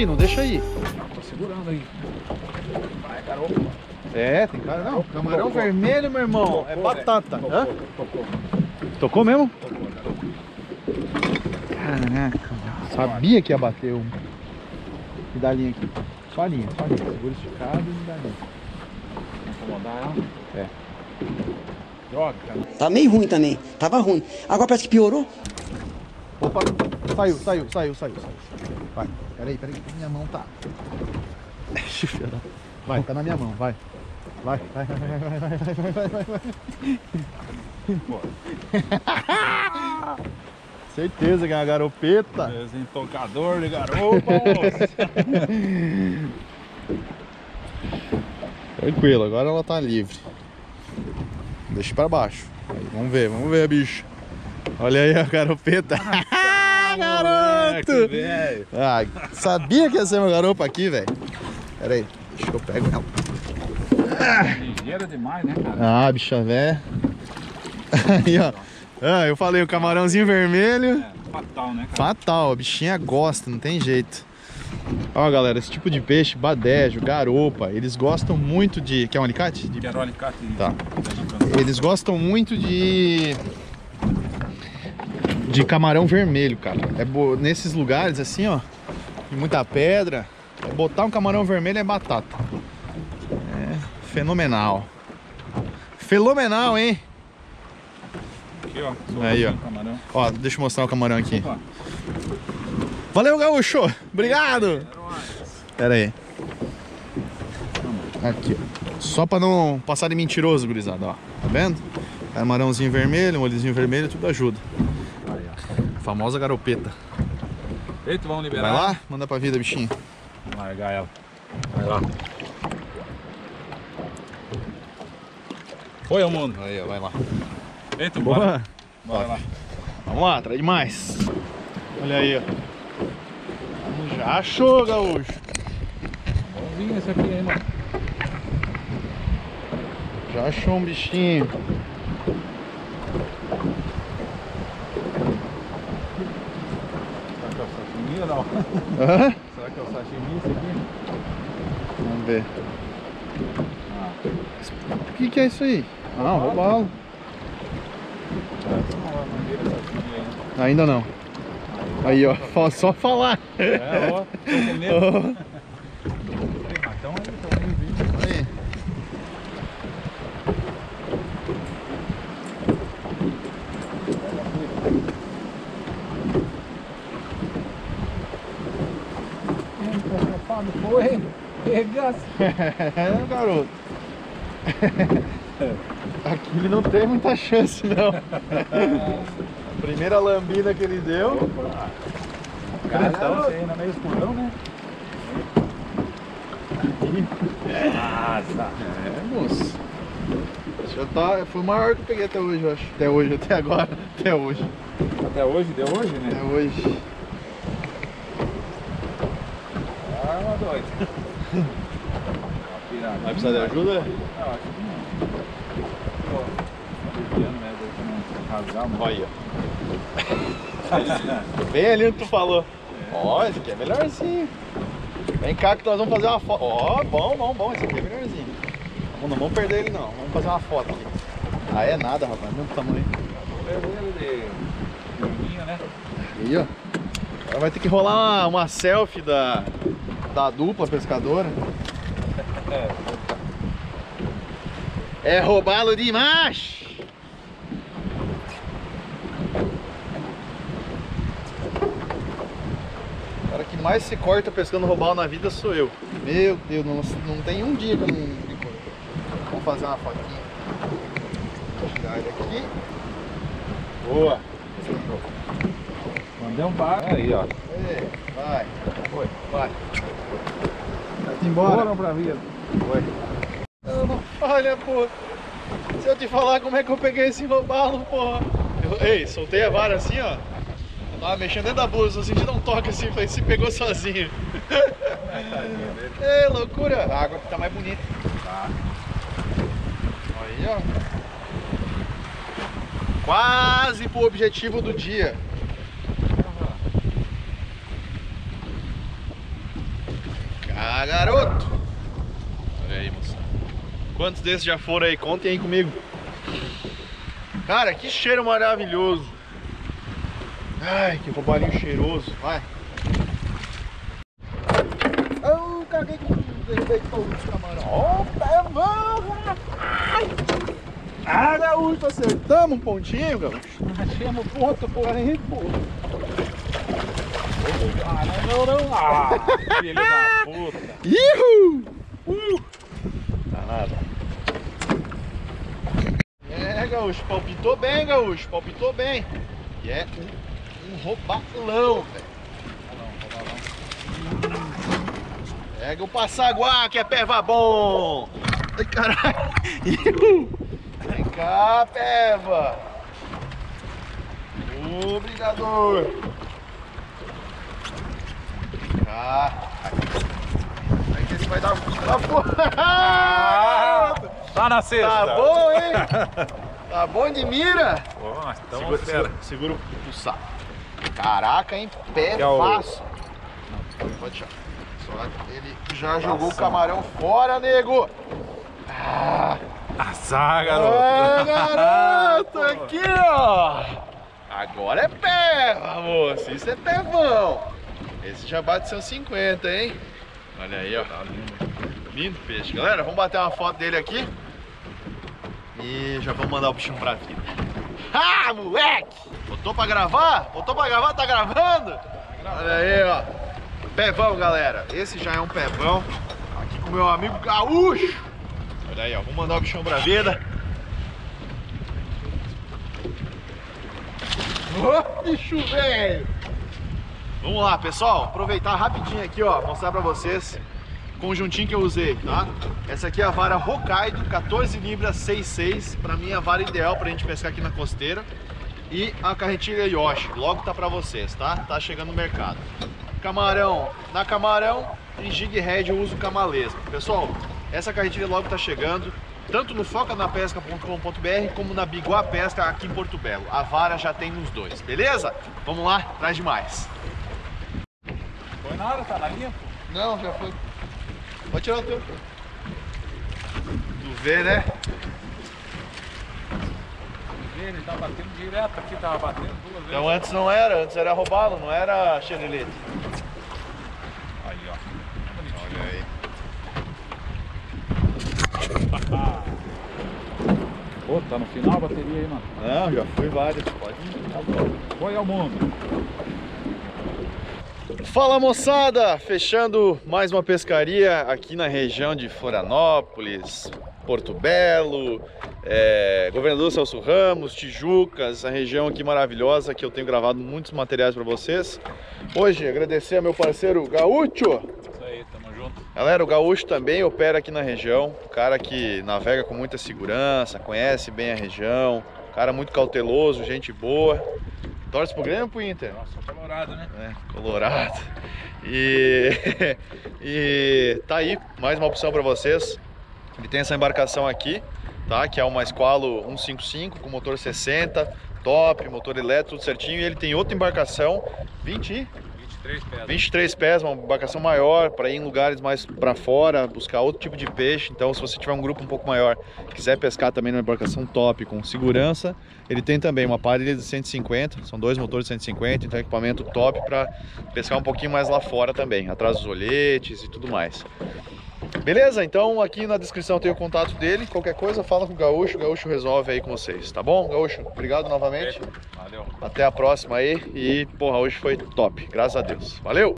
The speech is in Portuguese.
aí, não deixa aí. Tô segurando aí. Vai, garoto. É, tem cara. Não, camarão vermelho, meu irmão. É batata. Hã? Tocou. Tocou mesmo? Tocou, garoto. Caraca, sabia que ia bater um. Me dá a linha aqui. Só a linha, só a linha. Segura esticado e me dá a linha. Vou incomodar ela? É. Droga, cara. Tá meio ruim também. Tava ruim. Agora parece que piorou. Opa, saiu. Vai, peraí, minha mão tá. Vai, tá na minha mão, vai. Vai. Certeza que é uma garopeta. Desentocador de garopa, Tranquilo, agora ela tá livre. Deixa pra baixo. Aí, vamos ver a bicha. Olha aí a garopeta. Garoto! Ah, sabia que ia ser uma garopa aqui, velho. Pera aí, deixa que eu pego ela. Ligeira demais, né, cara? Ah, bicha véia. Aí, ó. Ah, eu falei, o camarãozinho vermelho. É, fatal, né, cara? Fatal, a bichinha gosta, não tem jeito. Ó, galera, esse tipo de peixe, badejo, garopa, eles gostam muito de... Quer um alicate? Quero um alicate. Tá. Eles gostam muito de camarão vermelho, cara. Nesses lugares assim, ó, de muita pedra, botar um camarão vermelho é batata. É fenomenal. Fenomenal, hein? Aqui, ó. Aí, ó. Camarão. Ó, deixa eu mostrar o camarão aqui. Opa. Valeu, gaúcho! Obrigado! Pera aí. Aqui, ó. Só pra não passar de mentiroso, gurizada, ó. Tá vendo? Camarãozinho vermelho, um olhozinho vermelho, tudo ajuda. Aí, ó. Famosa garopeta. Eita, vamos liberar. Vai lá, manda pra vida, bichinho. Vamos largar ela. Vai lá. Oi, mundo. Aí, ó, vai lá. Eita, Boa. bora. Bora lá. Vamos lá, traz mais. Olha aí, ó. Já achou, gaúcho. Bonzinho esse aqui, hein, mano. Já achou um bichinho. Será que é o sashimi ou não? Hã? Será que é o sashimi esse aqui? Vamos ver. Ah. O que é isso aí? Ah, roubalo. Ainda não. Aí, ó, só falar. É, ó. Tô com medo. Então aí, Aí. Foi, regaça. É, garoto. Aqui ele não tem muita chance, não. A primeira lambida que ele deu. Então você ainda meio escurão, né? Nossa. É, moço. Já tá, foi o maior que eu peguei até hoje, eu acho. Até agora. Até hoje. Até hoje, deu hoje, né? Até hoje. Ah, doido. Vai precisar de ajuda? Eu acho que não. Pô, desviando mesmo, pra não rasgar, mano. Olha. Bem ali onde tu falou. Ó, esse aqui é melhorzinho. Vem cá que nós vamos fazer uma foto. Ó, bom. Esse aqui é melhorzinho. Não vamos perder ele não. Vamos fazer uma foto aqui. Ah, é nada, rapaz. Mesmo tamanho. Ele de juninho, né? Aí, ó. Agora vai ter que rolar uma selfie da dupla pescadora. É roubá-lo demais! O cara que mais se corta pescando roubalo na vida sou eu. Meu Deus, não tem um dia que eu não me corto. Vamos fazer uma fotinha. Vou tirar ele aqui. Boa! Mandei um bar. Aí, ó. Ei, vai. Foi. Vai. Vai embora. Foram pra vida. Foi. Olha, pô. Se eu te falar como é que eu peguei esse robalo, porra. Ei, soltei a vara assim, ó. Eu tava mexendo dentro da blusa, eu senti um toque assim, falei, se pegou sozinho. Ei, loucura. A água aqui tá mais bonita. Tá. Aí, ó. Quase pro objetivo do dia. Ah, garoto! Olha aí, moça. Quantos desses já foram aí? Contem aí comigo. Cara, que cheiro maravilhoso. Ai, que roubalinho cheiroso. Vai. Oh, caguei de derrubei todos os camarão. Ó, pé, ah, gaúcho, acertamos um pontinho, gaúcho. Achamos ponto por aí, pô. Ah, não. Ah, filho da puta. Ihu! Danado. É, gaúcho, palpitou bem, gaúcho, palpitou bem. E é um roubalão, velho. Pega o passaguá, que é peva bom. Ai, caralho. Vem cá, peva. Obrigador. Vem cá. Vai que esse vai dar Tá na sexta. Tá bom, hein? Tá bom de mira? Segura o saco. Caraca, hein? Pé fácil. Não, pode deixar. Só ele já jogou o camarão fora, nego. Assar, garoto. Garoto, aqui, ó. Agora é pé, moço. Isso é pevão. Esse já bate seus 50, hein? Olha aí, ó. Tá lindo. Lindo peixe. Galera, vamos bater uma foto dele aqui. E já vamos mandar o bichinho pra vida. Ah, moleque! Botou pra gravar? Botou pra gravar? Tá gravando? Olha aí, ó. Pevão, galera. Esse já é um pevão. Aqui com o meu amigo gaúcho. Olha aí, ó. Vamos mandar o bichão pra vida. Ô, bicho velho! Vamos lá, pessoal. Aproveitar rapidinho aqui, ó. Mostrar pra vocês o conjuntinho que eu usei, tá? Essa aqui é a vara Hokkaido, 14 libras 6,6. Pra mim é a vara ideal pra gente pescar aqui na costeira. E a carretilha Yoshi. Logo tá pra vocês, tá? Tá chegando no mercado. Camarão, na camarão e jig head eu uso camalesma. Pessoal, essa carretilha logo tá chegando, tanto no focanapesca.com.br como na Biguá Pesca aqui em Porto Belo. A vara já tem nos dois, beleza? Vamos lá, traz demais. Foi na hora, tá na linha, pô? Não, já foi. Pode tirar o teu. Tu vê, né? Ele tá batendo direto aqui, tava batendo 2 vezes. Então antes era roubá-lo, não era xerelete. Aí, ó. Olha aí. Pô, tá no final a bateria aí, mano. Não, já fui vários, pode ir. Foi ao mundo. Fala, moçada, fechando mais uma pescaria aqui na região de Florianópolis, Porto Belo, Governador Celso Ramos, Tijucas, essa região aqui maravilhosa que eu tenho gravado muitos materiais para vocês. Hoje agradecer ao meu parceiro Gaúcho. Isso aí, tamo junto. Galera, o Gaúcho também opera aqui na região, cara que navega com muita segurança, conhece bem a região, cara muito cauteloso, gente boa. Torce pro Grêmio ou pro Inter? Nossa, colorado, né? Colorado. E tá aí, mais uma opção para vocês. Ele tem essa embarcação aqui, tá? Que é uma Squalo 155 com motor 60, top, motor elétrico, tudo certinho. E ele tem outra embarcação, 23 pés, uma embarcação maior para ir em lugares mais para fora, buscar outro tipo de peixe. Então, se você tiver um grupo um pouco maior, quiser pescar também numa embarcação top, com segurança, ele tem também uma parelha de 150, são 2 motores de 150, então equipamento top para pescar um pouquinho mais lá fora também, atrás dos olhetes e tudo mais. Beleza? Então aqui na descrição tem o contato dele, qualquer coisa fala com o Gaúcho resolve aí com vocês, tá bom? Gaúcho, obrigado novamente. Valeu. Até a próxima aí e, porra, hoje foi top, graças a Deus. Valeu!